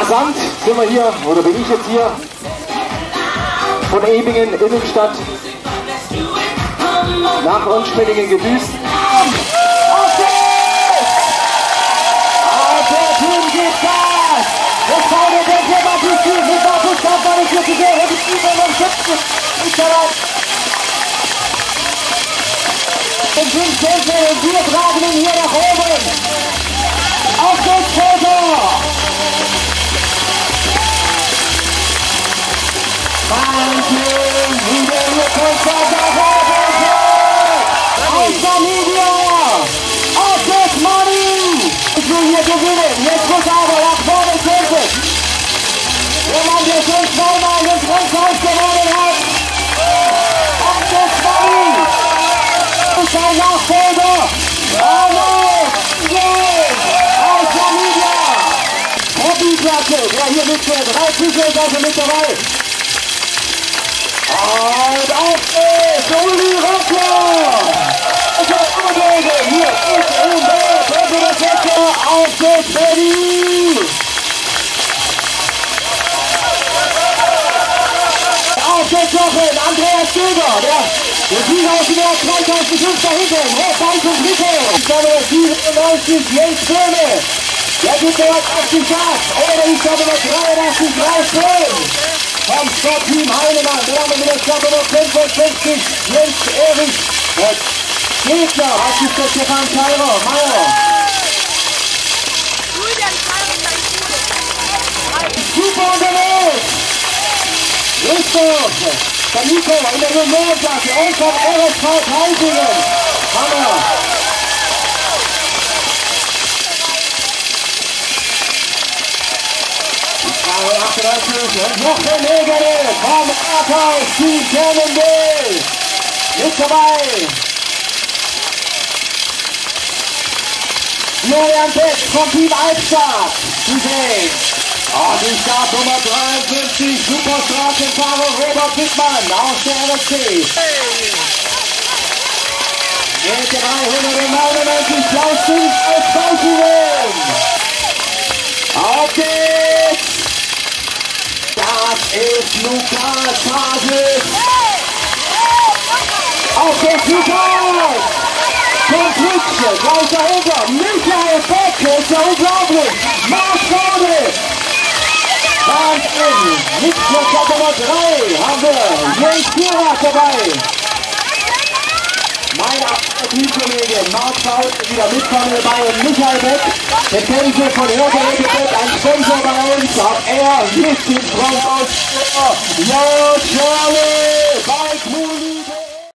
rasant sind wir hier, oder bin ich jetzt hier, von Ebingen, Innenstadt, nach Unspinningen gedüst. Auf der Team geht Gas! Das war der Debattisiert mit Markus Kampmann und Jürgen Gehr, und die Team am 7. ist dabei. Und 5 Kämpfe und wir tragen ihn hier nach oben. Auf geht's, Foto! Wahnsinn! Wieder hier Konzert nach oben! Aus der Media! Auf geht's, Money! Ich will hier gewinnen! Jetzt muss aber nach vorne kämpfen! Der Mann, der schon zweimal den Franzhaus gewonnen hat! Auf geht's, Money! Und sein Nachfolger! Alex! Aus der Media! Hobbyklasse, der hier mitfährt! 3 Zuschauer mit dabei! Und auf geht's, Uli Rockler! Hier ist auf geht's, Freddy! Auf geht's noch hin, Andreas Stöger, der Sieger aus dem Jahr 2005 da hinten, Hochbank und Mitte. Ich glaube, 97, Jens Böhme, der gibt mir was 80 Gas, oder ich glaube, 83, Ralf Böhm. Vom Sportteam Heinemann, dann haben wir mit der Startnummer 55, Jens Erich, Gegner, hat sich der Stefan Meier. Super unterwegs! Richtig! Der Nico in der Juniorenklasse und vom RSV Heisingen. Hammer! Die 38 und noch der Negative vom Rathaus Team Kernenwil. Mit dabei! Florian Beck vom Team Albstadt zu sehen. Und die Startnummer 53, Superstraßenfahrer Robert Wittmann aus der RSC. Mit 399 Klaus Zins aus Bauschungen. Auf geht's! Das ist Lukas Hases. Auf geht's, Lukas! Vom Twitch, gleich dahinter, Michael Beck, ist ja unglaublich, nach vorne, Wahnsinn, mit Platz Nummer 3 haben wir Jens Kierat dabei, mein Teamkollege Marc Faul wieder mitfahren dabei und Michael Beck, der kennt sich von Hörgeräte Beck, ein Sponsor bei uns, auch er mit dem Front aus, yo Charlie!